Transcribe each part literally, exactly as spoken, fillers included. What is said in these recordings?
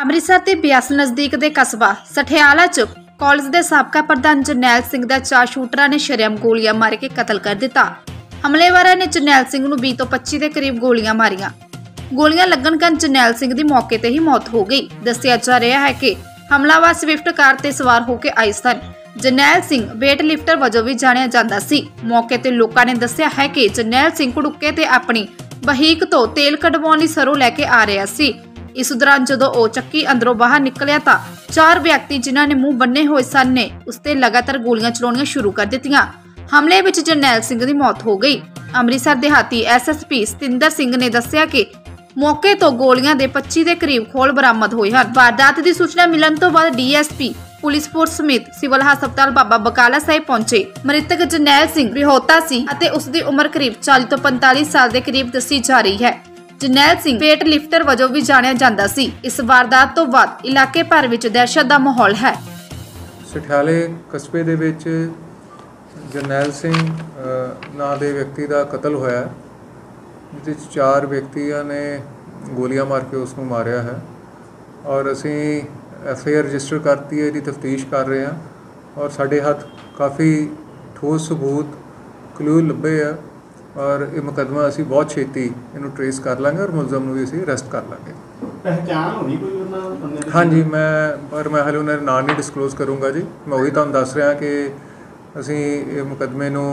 ਅੰਮ੍ਰਿਤਸਰ ਦੇ ਬਿਆਸ ਨਜ਼ਦੀਕ ਦੇ ਕਸਬਾ ਸਠਿਆਲਾ ਚ ਕਾਲਜ ਦੇ ਸਾਬਕਾ ਪ੍ਰਧਾਨ ਜਰਨੈਲ ਸਿੰਘ ਦਾ ਚਾਰ ਸ਼ੂਟਰਾਂ ਨੇ ਸ਼ਰੇਆਮ ਗੋਲੀਆਂ ਮਾਰ ਕੇ ਕਤਲ ਕਰ ਦਿੱਤਾ। ਹਮਲੇਵਾਰਾਂ ਨੇ ਜਰਨੈਲ ਸਿੰਘ ਨੂੰ ਵੀਹ ਤੋਂ ਪੱਚੀ ਦੇ ਕਰੀਬ ਗੋਲੀਆਂ ਮਾਰੀਆਂ। ਗੋਲੀਆਂ ਲੱਗਣ ਕਾਰਨ ਜਰਨੈਲ ਸਿੰਘ ਦੀ ਮੌਕੇ ਤੇ ਹੀ ਮੌਤ ਹੋ ਗਈ। ਦੱਸਿਆ ਜਾ ਰਿਹਾ ਹੈ ਕਿ ਹਮਲਾਵਰ ਸਵਿਫਟ ਕਾਰ ਤੇ ਸਵਾਰ ਹੋ ਕੇ ਆਏ ਸਨ। ਜਰਨੈਲ ਸਿੰਘ ਵੇਟ ਲਿਫਟਰ ਵਜੋਂ ਵੀ ਜਾਣਿਆ ਜਾਂਦਾ ਸੀ। ਮੌਕੇ ਤੇ ਲੋਕਾਂ ਨੇ ਦੱਸਿਆ ਹੈ ਕਿ ਜਰਨੈਲ ਸਿੰਘ ਕੁੜੁੱਕੇ ਤੇ ਆਪਣੀ ਬਹੀਕ ਤੋਂ ਤੇਲ ਕਢਵਾਉਣ ਲਈ ਸਰੋਂ ਲੈ ਕੇ ਆ ਰਿਹਾ ਸੀ। ਇਸ ਦੌਰਾਨ ਜਦੋਂ ਉਹ ਚੱਕੀ ਅੰਦਰੋਂ ਬਾਹਰ ਨਿਕਲਿਆ ਤਾਂ ਚਾਰ ਵਿਅਕਤੀ ਜਿਨ੍ਹਾਂ ਨੇ ਮੂੰਹ ਬੰਨੇ ਹੋਏ ਸਨ ਨੇ ਉਸ ਤੇ ਲਗਾਤਾਰ ਗੋਲੀਆਂ ਚਲਾਉਣੀਆਂ ਸ਼ੁਰੂ ਕਰ ਦਿੱਤੀਆਂ। ਹਮਲੇ ਵਿੱਚ ਜਰਨੈਲ ਸਿੰਘ ਦੀ ਮੌਤ ਹੋ ਗਈ। ਅੰਮ੍ਰਿਤਸਰ ਦਿਹਾਤੀ S S P Satinder Singh ਨੇ ਦੱਸਿਆ ਕਿ ਮੌਕੇ ਤੋਂ ਗੋਲੀਆਂ ਦੇ ਪੱਚੀ ਦੇ ਕਰੀਬ ਖੋਲ ਬਰਾਮਦ ਹੋਏ ਹਨ। ਵਾਰਦਾਤ ਦੀ ਸੂਚਨਾ ਮਿਲਣ ਤੋਂ ਬਾਅਦ D S P police force ਸਮੇਤ ਸਿਵਲ ਹਸਪਤਾਲ ਬਾਬਾ ਬਕਾਲਾ ਸਾਹਿਬ ਪਹੁੰਚੇ। ਮ੍ਰਿਤਕ ਜਰਨੈਲ ਸਿੰਘ ਰਿਹੋਤਾ ਸੀ ਅਤੇ ਉਸ ਦੀ ਉਮਰ ਕਰੀਬ ਚਾਲੀ ਤੋਂ ਪੰਤਾਲੀ ਸਾਲ ਦੇ ਕਰੀਬ ਦੱਸੀ ਜਾ ਰਹੀ ਹੈ। ਜਰਨੈਲ ਸਿੰਘ ਵੇਟ ਲਿਫਟਰ ਵਜੋਂ ਵੀ ਜਾਣਿਆ ਜਾਂਦਾ ਸੀ। ਇਸ ਵਾਰਦਾਤ ਤੋਂ ਬਾਅਦ ਇਲਾਕੇ ਭਰ ਵਿੱਚ ਦਹਿਸ਼ਤ ਦਾ ਮਾਹੌਲ ਹੈ। ਸਠਿਆਲੇ ਕਸਬੇ ਦੇ ਵਿੱਚ ਜਰਨੈਲ ਸਿੰਘ ਨਾਂ ਦੇ ਵਿਅਕਤੀ ਦਾ ਕਤਲ ਹੋਇਆ, ਜਿਸ ਵਿੱਚ ਚਾਰ ਵਿਅਕਤੀਆਂ ਨੇ ਗੋਲੀਆਂ ਮਾਰ ਕੇ ਉਸ ਨੂੰ ਮਾਰਿਆ ਹੈ ਔਰ ਅਸੀਂ ਐਫ ਆਈ ਆਰ ਰਜਿਸਟਰ ਕਰਤੀ ਹੈ। ਇਹਦੀ ਤਫਤੀਸ਼ ਕਰ ਰਹੇ ਹਾਂ ਔਰ ਸਾਡੇ ਹੱਥ ਕਾਫੀ ਠੋਸ ਸਬੂਤ ਕਲੂ ਲੱਭੇ ਆ ਔਰ ਇਹ ਮੁਕੱਦਮਾ ਅਸੀਂ ਬਹੁਤ ਛੇਤੀ ਇਹਨੂੰ ਟਰੇਸ ਕਰ ਲਾਂਗੇ ਔਰ ਮੁਲਜ਼ਮ ਨੂੰ ਵੀ ਅਸੀਂ ਅਰੈਸਟ ਕਰ ਲਾਂਗੇ। ਪਹਿਚਾਣ ਹੋਣੀ ਕੋਈ ਉਹਨਾਂ ਬੰਦੇ ਦੀ? ਹਾਂਜੀ, ਮੈਂ ਪਰ ਮੈਂ ਹਾਲੇ ਉਹਨਾਂ ਦਾ ਨਾਂ ਨਹੀਂ ਡਿਸਕਲੋਜ਼ ਕਰੂੰਗਾ ਜੀ। ਮੈਂ ਉਹੀ ਤੁਹਾਨੂੰ ਦੱਸ ਰਿਹਾ ਕਿ ਅਸੀਂ ਇਹ ਮੁਕੱਦਮੇ ਨੂੰ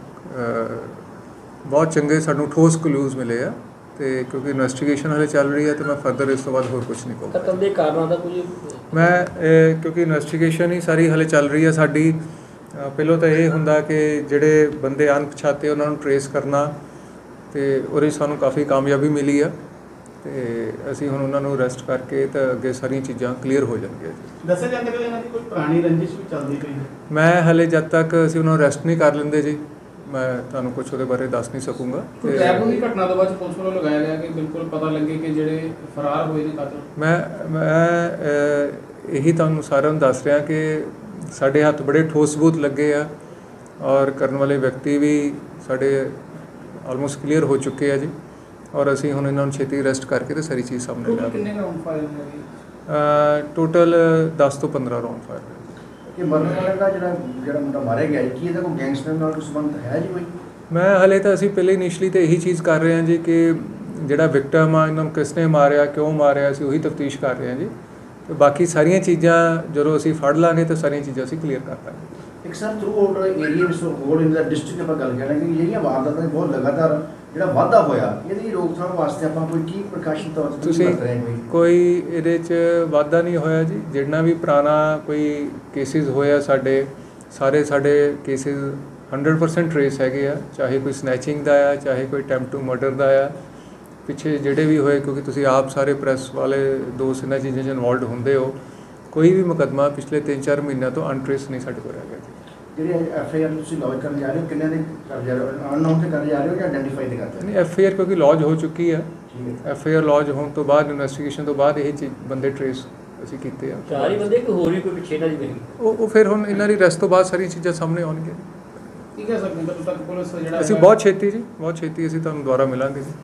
ਬਹੁਤ ਚੰਗੇ ਸਾਨੂੰ ਠੋਸ ਕਲੂਜ਼ ਮਿਲੇ ਆ ਤੇ ਕਿਉਂਕਿ ਇਨਵੈਸਟੀਗੇਸ਼ਨ ਹਾਲੇ ਚੱਲ ਰਹੀ ਹੈ ਤੇ ਮੈਂ ਫਰਦਰ ਇਸ ਤੋਂ ਬਾਅਦ ਹੋਰ ਕੁਝ ਨਹੀਂ ਕਹੂੰਗਾ। ਕਤਲ ਦੇ ਕਾਰਨਾਂ ਦਾ ਕੁਝ ਮੈਂ ਕਿਉਂਕਿ ਇਨਵੈਸਟੀਗੇਸ਼ਨ ਹੀ ਸਾਰੀ ਹਾਲੇ ਚੱਲ ਰਹੀ ਹੈ ਸਾਡੀ। ਪਹਿਲਾਂ ਤਾਂ ਇਹ ਹੁੰਦਾ ਕਿ ਜਿਹੜੇ ਬੰਦੇ ਅਣਪਛਾਤੇ ਉਹਨਾਂ ਨੂੰ ਟਰੇਸ ਕਰਨਾ ਤੇ ਉਹਦੇ ਸਾਨੂੰ ਕਾਫੀ ਕਾਮਯਾਬੀ ਮਿਲੀ ਆ ਤੇ ਅਸੀਂ ਹੁਣ ਉਹਨਾਂ ਨੂੰ ਅਰੈਸਟ ਕਰਕੇ ਤਾਂ ਅੱਗੇ ਸਾਰੀਆਂ ਚੀਜ਼ਾਂ ਕਲੀਅਰ ਹੋ ਜਾਣਗੀਆਂ ਜੀ। ਦੱਸਿਆ ਜਾਂਦਾ ਕਿ ਇਹਨਾਂ ਦੀ ਕੋਈ ਪੁਰਾਣੀ ਰੰਜਿਸ਼ ਵੀ ਚੱਲਦੀ ਪਈ ਹੈ? ਮੈਂ ਹਾਲੇ ਜਦ ਤੱਕ ਅਸੀਂ ਉਹਨਾਂ ਨੂੰ ਅਰੈਸਟ ਨਹੀਂ ਕਰ ਲੈਂਦੇ ਜੀ ਮੈਂ ਤੁਹਾਨੂੰ ਕੁਝ ਉਹਦੇ ਬਾਰੇ ਦੱਸ ਨਹੀਂ ਸਕੂੰਗਾ। ਤੇ ਟੈਬੂਨੀ ਘਟਨਾ ਤੋਂ ਬਾਅਦ ਪੁਲਿਸ ਵੱਲੋਂ ਲਗਾਇਆ ਗਿਆ ਕਿ ਬਿਲਕੁਲ ਪਤਾ ਲੱਗੇ ਕਿ ਜਿਹੜੇ ਫਰਾਰ ਹੋਏ ਨੇ ਕਾਤਲ। ਮੈਂ ਮੈਂ ਇਹੀ ਤੁਹਾਨੂੰ ਸਾਰਿਆਂ ਨੂੰ ਦੱਸ ਰਿਹਾ ਕਿ ਸਾਡੇ ਹੱਥ ਬੜੇ ਠੋਸ ਸਬੂਤ ਲੱਗੇ ਆ ਔਰ ਕਰਨ ਵਾਲੇ ਵਿਅਕਤੀ ਵੀ ਸਾਡੇ ਆਲਮੋਸਟ ਕਲੀਅਰ ਹੋ ਚੁੱਕੇ ਆ ਜੀ ਔਰ ਅਸੀਂ ਹੁਣ ਇਹਨਾਂ ਨੂੰ ਛੇਤੀ ਅਰੈਸਟ ਕਰਕੇ ਤੇ ਸਾਰੀ ਚੀਜ਼ ਸਾਹਮਣੇ ਲਿਆ। ਕਿੰਨੇ ਰਾਉਂਡ ਫਾਇਰ ਹੋਏ? ਟੋਟਲ ਦਸ ਤੋਂ ਪੰਦਰਾਂ ਰਾਉਂਡ ਫਾਇਰ ਹੋਏ। ਕਿ ਮਰਨ ਵਾਲੇ ਦਾ ਜਿਹੜਾ ਜਿਹੜਾ ਮੁੰਡਾ ਮਾਰਿਆ ਗਿਆ ਕੀ ਇਹਦਾ ਕੋਈ ਗੈਂਗਸਟਰ ਨਾਲ ਕੋਈ ਸੰਬੰਧ ਹੈ ਜੀ ਕੋਈ? ਮੈਂ ਹਲੇ ਤਾਂ ਅਸੀਂ ਪਹਿਲੇ ਇਨੀਸ਼ੀਅਲੀ ਤਾਂ ਇਹੀ ਚੀਜ਼ ਕਰ ਰਹੇ ਹਾਂ ਜੀ ਕਿ ਜਿਹੜਾ ਵਿਕਟਮ ਆ ਇਹਨਾਂ ਨੂੰ ਕਿਸ ਨੇ ਮਾਰਿਆ, ਕਿਉਂ ਮਾਰਿਆ, ਅਸੀਂ ਉਹੀ ਤਫਤੀਸ਼ ਕਰ ਰਹੇ ਹਾਂ ਜੀ ਤੇ ਬਾਕੀ ਸਾਰੀਆਂ ਚੀਜ਼ਾਂ ਜਦੋਂ ਅਸੀਂ ਫੜ ਲਾਂਗੇ ਤਾਂ ਸਾਰੀਆਂ ਚੀਜ਼ਾਂ ਅਸੀਂ ਕਲੀਅਰ ਕਰ ਦਾਂਗੇ। ਇੱਕ ਸਰ ਥਰੂ ਆਊਟ ਏਰੀਆ ਵਿੱਚ ਹੋਰ ਇਨ ਦਾ ਡਿਸਟ੍ਰਿਕਟ ਆਪਾਂ ਗੱਲ ਕਰਾਂਗੇ ਕਿ ਜਿਹੜੀਆਂ ਵਾਰਦਾਤਾਂ ਬਹੁਤ ਲਗਾਤਾਰ ਜਿਹੜਾ ਵਾਧਾ ਹੋਇਆ ਇਹਦੀ ਰੋਕਥਾਮ ਵਾਸਤੇ ਆਪਾਂ ਕੋਈ ਕੀ ਪ੍ਰੀਕਾਸ਼ਨ ਤੌਰ ਤੇ ਤੁਸੀਂ ਵਰਤ ਰਹੇ ਕੋਈ? ਕੋਈ ਇਹਦੇ 'ਚ ਵਾਧਾ ਨਹੀਂ ਹੋਇਆ ਜੀ। ਜਿਹੜਾ ਵੀ ਪੁਰਾਣਾ ਕੋਈ ਕੇਸਿਸ ਹੋਇਆ ਸਾਡੇ ਸਾਰੇ ਸਾਡੇ ਕੇਸਿਸ ਹੰਡਰਡ ਪਰਸੈਂਟ ਟਰੇਸ ਹੈਗੇ ਆ, ਚਾਹੇ ਕੋਈ ਸਨੈਚਿੰਗ ਦਾ ਆ ਚਾਹੇ ਕੋਈ ਅਟੈਂਪਟ ਟੂ ਮਰਡਰ ਦਾ ਆ। ਪਿੱਛੇ ਜਿਹੜੇ ਵੀ ਹੋਏ ਕਿਉਂਕਿ ਤੁਸੀਂ ਆਪ ਸਾਰੇ ਪ੍ਰੈਸ ਵਾਲੇ ਦੋਸਤ ਇਹਨਾਂ ਚੀਜ਼ਾਂ 'ਚ ਇਨਵੋਲਵਡ ਹੁੰਦੇ ਹੋ, ਕੋਈ ਵੀ ਮੁਕੱਦਮਾ ਪਿਛਲੇ ਤਿੰਨ ਚਾਰ ਮਹੀਨਿਆਂ ਤੋਂ ਅਨਟਰੇਸ ਨਹੀਂ ਸਾਡੇ ਕੋਲ ਰਹਿ ਗਿਆ ਜੀ। ਜਿਹੜੇ ਐਫ ਆਈ ਆਰ ਤੁਸੀਂ ਲੌਜ ਕਰਨ ਜਾ ਰਹੇ ਹੋ ਕਿੰਨੇ ਦੇ ਕਰ ਜਾ ਰਹੇ ਹੋ? ਅਨਨੋਨ ਤੇ ਕਰ ਜਾ ਰਹੇ ਹੋ ਜਾਂ ਆਇਡੈਂਟੀਫਾਈ ਤੇ ਕਰਦੇ ਹੋ? ਨਹੀਂ, ਐਫ ਆਈ ਆਰ ਕਿਉਂਕਿ ਲੌਜ ਹੋ ਚੁੱਕੀ ਆ। ਠੀਕ ਹੈ। ਐਫ ਆਈ ਆਰ ਲੌਜ ਹੋਣ ਤੋਂ ਬਾਅਦ ਇਨਵੈਸਟੀਗੇਸ਼ਨ ਤੋਂ ਬਾਅਦ ਇਹ ਚੀਜ਼ ਬੰਦੇ ਟਰੇਸ ਅਸੀਂ ਕੀਤੇ ਆ। ਚਾਰ ਹੀ ਬੰਦੇ ਕਿ ਹੋਰ ਵੀ ਕੋਈ ਪਿੱਛੇ ਨਾ ਜੀ ਬਣੀ? ਉਹ ਉਹ ਫਿਰ ਹੁਣ ਇਹਨਾਂ ਦੀ ਰੈਸਟ ਤੋਂ ਬਾਅਦ ਸਾਰੀਆਂ ਚੀਜ਼ਾਂ ਸਾਹਮਣੇ ਆਉਣਗੀਆਂ। ਠੀਕ ਹੈ ਸਰ, ਜਦੋਂ ਤੱਕ ਪੁਲਿਸ ਜਿਹੜਾ ਅਸੀਂ ਬਹੁਤ ਛੇਤੀ ਜੀ ਬਹੁਤ ਛੇਤੀ ਅਸੀਂ ਤੁਹਾਨੂੰ ਦੁਬਾਰਾ ਮਿਲਾਂਗੇ ਜੀ।